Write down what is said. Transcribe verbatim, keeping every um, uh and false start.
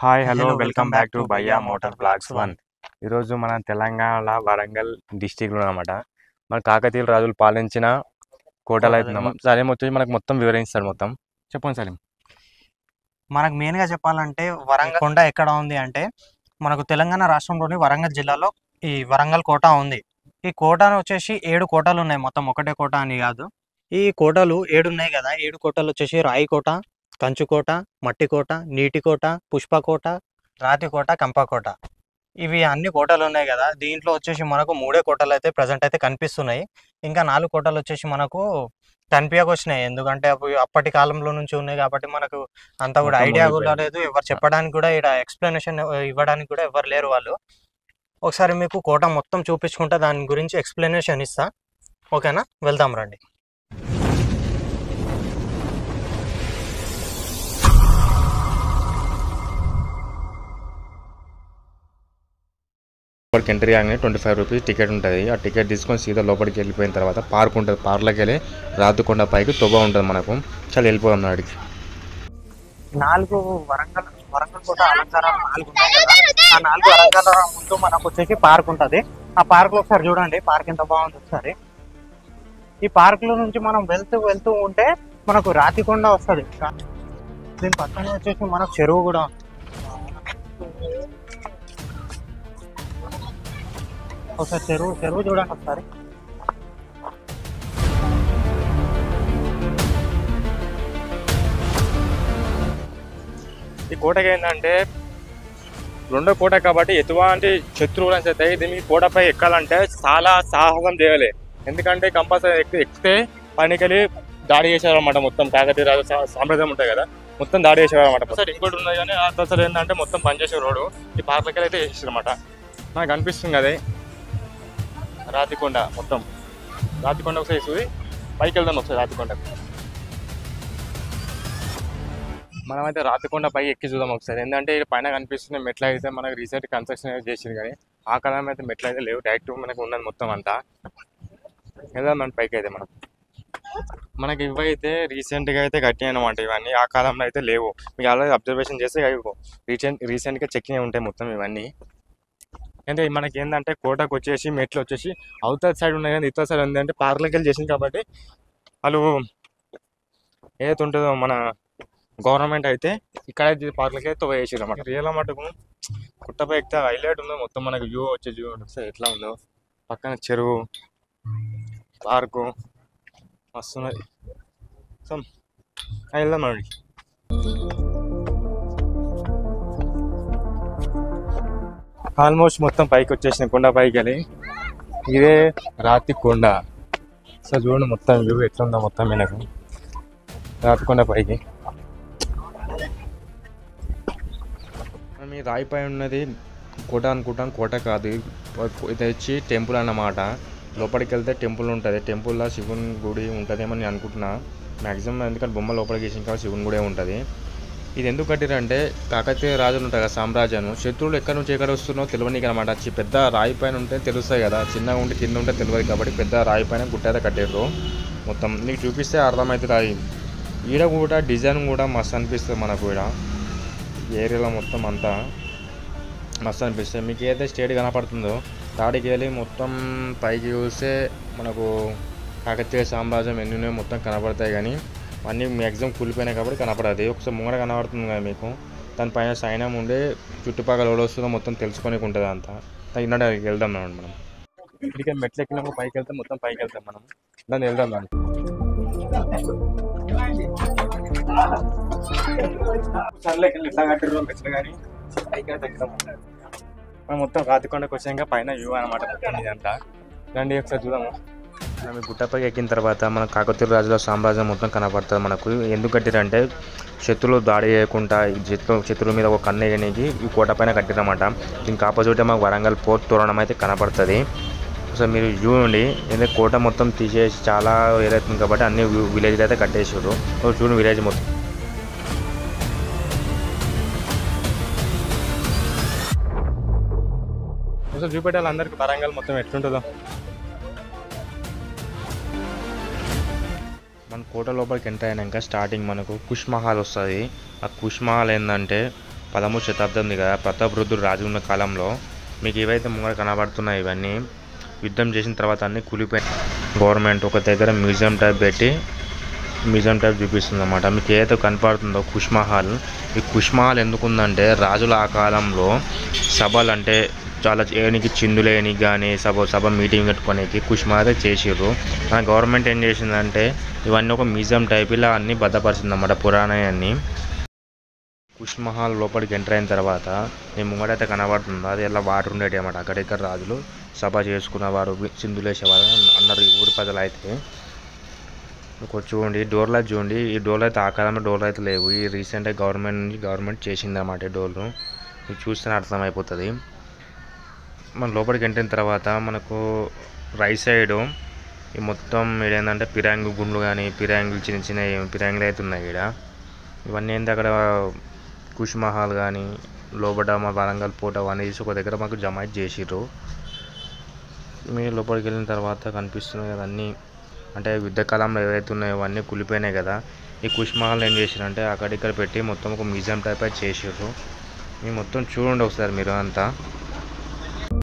Hi hello hello welcome welcome back back to to Bhaiya Bhaiya motor motor blogs blogs one. One. ఈరోజు మన తెలంగాణ వరంగల్ డిస్టిక్లో అనమాట మన కాకతీయ రాజులు పాలించిన కోటలు కోటలు. అవుతుందన్నమాట. సలీం వచ్చేసి మనకు మొత్తం వివరిస్తాడు. మొత్తం చెప్పండి సలీం. మనకు మెయిన్ గా చెప్పాలంటే వరంగల్ కొండ ఎక్కడ ఉంది అంటే మనకు తెలంగాణ రాష్ట్రంలోని వరంగల్ జిల్లాలో ఈ వరంగల్ కోట ఉంది. ఈ కోటను వచ్చేసి ఏడు కోటలు ఉన్నాయి, మొత్తం ఒకటే కోట అని కాదు. ఈ కోటలు ఏడు ఉన్నాయి కదా, ఏడు కోటలు వచ్చేసి రాయి కోట, కంచుకోట, మట్టి కోట, నీటి కోట, పుష్పకోట, రాతి కోట, కంపకోట. ఇవి అన్ని కోటలు ఉన్నాయి కదా, దీంట్లో వచ్చేసి మనకు మూడే కోటలు అయితే ప్రజెంట్ అయితే కనిపిస్తున్నాయి. ఇంకా నాలుగు కోటలు వచ్చేసి మనకు కనిపించకొచ్చినాయి, ఎందుకంటే అవి అప్పటి కాలంలో నుంచి ఉన్నాయి కాబట్టి మనకు అంత కూడా మొత్తం ఐడియా కూడా మునిగిపోయింది. లేదు. ఎవరు చెప్పడానికి కూడా ఇక్కడ ఎక్స్ప్లెనేషన్ ఇవ్వడానికి కూడా ఎవరు లేరు వాళ్ళు. ఒకసారి మీకు కోట మొత్తం చూపించుకుంటా, దాని గురించి ఎక్స్ప్లెనేషన్ ఇస్తా. ఓకేనా, వెళ్దాం రండి. లోపలికి ఎంట్రీ కానీ ట్వంటీ ఫైవ్ రూపీస్ టికెట్ ఉంటుంది. ఆ టికెట్ తీసుకొని సీదా లోపలికి వెళ్ళిపోయిన తర్వాత పార్క్ ఉంటుంది. పార్క్లోకి వెళ్ళి రాతికొండ పైకి తొవ్వ ఉంటుంది మనకు. చాలా వెళ్ళిపోదాం నాడికి. నాలుగు వరంగల్ వరంగల్ కోట అలంకారాలు నాలుగు ఉన్నాయి కదా, ఆ నాలుగు అలంకారాల ముందు మనకు వచ్చేసి పార్క్ ఉంటుంది. ఆ పార్క్ లో ఒకసారి చూడండి, పార్క్ ఎంత బాగుంది ఒకసారి. ఈ పార్క్ లో నుంచి మనం వెళ్తూ వెళ్తూ ఉంటే మనకు రాతికొండ వస్తుంది. దీని పక్కన వచ్చేసి మనకు చెరువు కూడా ఉంది. ఒకసారి చెరువు చెరువు చూడండి ఒకసారి. ఈ కోటకి ఏంటంటే రెండో కోట కాబట్టి ఎటువంటి శత్రువులు అని చెప్తాయి. దీనికి కోటపై ఎక్కాలంటే చాలా సాహసం చేయాలి. ఎందుకంటే కంపల్సరీ ఎక్కి ఎక్కితే పనికెళ్ళి దాడి చేసేవారన్నమాట. మొత్తం కాకతీయ రాజు సామ్రాజ్యం ఉంటాయి కదా, మొత్తం దాడి చేసేవారన్నమాట. సార్ ఇంకోటి ఉన్నది కానీ ఆ తర్వాత ఏంటంటే మొత్తం పనిచేసే రోడ్డు ఈ పార్లకి అయితే వేసేసారన్నమాట. నాకు అనిపిస్తుంది అదే రాతికొండ. మొత్తం రాతికొండ ఒకసారి చూసి పైకి వెళ్దాం ఒకసారి రాతికొండ. మనమైతే రాతికొండ పై ఎక్కి చూద్దాం ఒకసారి. ఏంటంటే పైన కనిపిస్తున్న మెట్లు అయితే మనకు రీసెంట్ కన్స్ట్రక్షన్ అయితే చేసింది, కానీ ఆ కాలం అయితే మెట్లు అయితే లేవు, డైరెక్ట్ మనకు ఉన్నది మొత్తం అంతా. వెళ్దాం మన పైకి అయితే. మనం మనకి ఇవైతే రీసెంట్గా అయితే కట్టినాయి అనమాట. ఇవన్నీ ఆ కాలంలో అయితే లేవు. మీకు ఆల్రెడీ అబ్జర్వేషన్ చేస్తే రీసెంట్ రీసెంట్గా చెక్కినవి ఉంటాయి మొత్తం ఇవన్నీ. అంటే మనకి ఏంటంటే కోటకు వచ్చేసి మెట్లు వచ్చేసి అవతల సైడ్ ఉన్నాయి, కానీ ఇతర సైడ్ ఉంది అంటే పార్లకి వెళ్ళి చేసింది కాబట్టి వాళ్ళు ఏదైతే ఉంటుందో మన గవర్నమెంట్ అయితే ఇక్కడ పార్లకి అయితే వేసారు అన్నమాట. రియల్ మటుకు కుట్టపై ఎక్కితే హైలైట్ ఉందో మొత్తం మనకు వ్యూ వచ్చే వ్యూ వస్తే ఎట్లా ఉందో. పక్కన చెరువు, పార్కు వస్తున్నది. సో వెళ్దాం అండి. ఆల్మోస్ట్ మొత్తం పైకి వచ్చేసిన కొండ పైకి వెళ్ళి ఇదే రాతి కొండ. సో చూడండి మొత్తం వ్యూ ఎట్లా ఉందో మొత్తం మనకు రాతికొండ పైకి. ఈ రాయి పై ఉన్నది కోట అనుకుంటాం, కోట కాదు ఇది వచ్చి టెంపుల్ అన్నమాట. లోపలికి వెళ్తే టెంపుల్ ఉంటుంది, టెంపుల్లో శివుని గుడి ఉంటుందేమో నేను అనుకుంటున్నా మ్యాక్సిమం. ఎందుకంటే బొమ్మ లోపలికి వేసిన కాబట్టి శివుని గుడే ఉంటుంది. ఇది ఎందుకు కట్టిరంటే కాకతీయ రాజులు ఉంటాయి కదా సామ్రాజ్యం, శత్రువులు ఎక్కడి నుంచి ఎక్కడ వస్తున్నారో తెలియనీకి అనమాట. పెద్ద రాయి పైన ఉంటే తెలుస్తాయి కదా, చిన్నగా ఉంటే కింద ఉంటే తెలియదు కాబట్టి పెద్ద రాయి పైన గుట్ట అయితే కట్టారు. మొత్తం నీకు చూపిస్తే అర్థమవుతుంది. రాయి ఈడ కూడా డిజైన్ కూడా మస్తు అనిపిస్తుంది మనకు. ఈడ ఏరియాలో మొత్తం అంతా మస్తు అనిపిస్తుంది. మీకు ఏదైతే స్టేట్ కనపడుతుందో తాడికి వెళ్ళి మొత్తం పైకి చూస్తే మనకు కాకతీయ సామ్రాజ్యం ఎన్ని ఉన్నాయో మొత్తం కనపడతాయి, కానీ అన్నీ మ్యాక్సిమం కూలిపోయినాయి కాబట్టి కనపడదు. ఒకసారి ముంగడ కనబడుతుంది కదా మీకు, దానిపైన సైన్యం ఉండే చుట్టుపక్కల ఎవరు వస్తుందో మొత్తం తెలుసుకొని ఉంటుంది అంతా. తగినట్టు అక్కడికి వెళ్దాం మనం. మనం ఇక్కడికి మెట్లు ఎక్కినాము, పైకి వెళ్తాం, మొత్తం పైకి వెళ్తాం మనం. దాన్ని వెళ్దాం దాన్ని సర్లేకి ఇట్లా కట్టిరు మెట్లు, కానీ పైకి అయితే ఎక్కుదాం మనం. మొత్తం రాతికొండకు వచ్చాక పైన వ్యూ అనమాట మొత్తం ఇదంతా. రండి ఒకసారి చూద్దాము. మనం ఈ గుట్టపైకి ఎక్కిన తర్వాత మన కాకతీయ రాజుల సామ్రాజ్యం మొత్తం కనపడుతుంది మనకు. ఎందుకు కట్టిరంటే శత్రువులు దాడి చేయకుండా శత్రు శత్రువుల మీద ఒక కన్ను వేయడానికి ఈ కోట పైన కట్టిరన్నమాట. దీనికి ఆపోజిట్ మాకు వరంగల్ పోర్ట్ తోరణం అయితే కనపడుతుంది. సో మీరు చూడండి, ఎందుకంటే కోట మొత్తం తీసేసి చాలా వేరైతుంది కాబట్టి అన్ని విలేజ్లు అయితే కట్టేసారు. చూడండి విలేజ్ మొత్తం. ఒకసారి చూపెట్టాలి అందరికి వరంగల్ మొత్తం ఎట్లుంటుందో. మన కోట లోపలికి ఎంటర్ అయినాక స్టార్టింగ్ మనకు కుష్ మహల్ వస్తుంది. ఆ కుష్ మహల్ ఏంటంటే పదమూడు శతాబ్దంది కదా, ప్రతాపరుద్రుడు రాజు ఉన్న కాలంలో మీకు ఏవైతే ముంగర కనబడుతున్నాయి ఇవన్నీ యుద్ధం చేసిన తర్వాత అన్నీ కూలిపోయి గవర్నమెంట్ ఒక దగ్గర మ్యూజియం టైప్ పెట్టి మ్యూజియం టైప్ చూపిస్తుంది అన్నమాట. మీకు ఏదైతే కనపడుతుందో కుష్మహల్, ఈ కుష్మహల్ ఎందుకుందంటే రాజుల ఆ కాలంలో సభలు అంటే చాలా ఏనికి చిందులేనికి కానీ సభ సభ మీటింగ్ పెట్టుకోనికి కుష్మహల్ చేసిర్రు. మన గవర్నమెంట్ ఏం చేసిందంటే ఇవన్నీ ఒక మ్యూజియం టైప్ ఇలా అన్నీ భద్రపరిచింది అన్నమాట పురాణాన్ని. కుష్మహల్ లోపలికి ఎంటర్ అయిన తర్వాత మీ ముంగడైతే కనబడుతుందో అది ఎలా వాటర్ ఉండేటి అన్నమాట. అక్కడిక్కడ రాజులు సభ చేసుకున్నవారు చిందులేసేవారు అన్నారు ఈ ఊరి ప్రజలు. అయితే ఇంకో చూడండి డోర్లు అయితే చూడండి, ఈ డోర్లు అయితే ఆ కాలంలో డోర్లు అయితే లేవు, ఈ రీసెంట్గా గవర్నమెంట్ నుంచి గవర్నమెంట్ చేసింది అన్నమాట ఈ డోర్లు. ఇది చూస్తేనే అర్థమైపోతుంది. మన లోపలికి ఎంటర్ అయిన తర్వాత మనకు రైట్ సైడు ఈ మొత్తం ఏంటంటే పిరాంగి గుండ్లు కానీ పిరాంగులు చిన్న చిన్న పిరాంగులు అయితే ఉన్నాయి ఇక్కడ. ఇవన్నీ ఏంటి అక్కడ కుష్మహల్ కానీ లోపల మా వరంగల్ పోట అవన్నీ తీసి ఒక దగ్గర మాకు జమ చేసిర్రు. మీరు లోపలికి వెళ్ళిన తర్వాత కనిపిస్తున్నాయి కదా అన్నీ అంటే యుద్ధకాలంలో ఏవైతే ఉన్నాయో అవన్నీ కూలిపోయినాయి కదా. ఈ కుష్మహల్ ఏం చేసిరంటే అక్కడిక్కడ పెట్టి మొత్తం ఒక మ్యూజియం టైప్ అయితే చేసిర్రు. మీరు మొత్తం చూడండి ఒకసారి మీరు అంతా.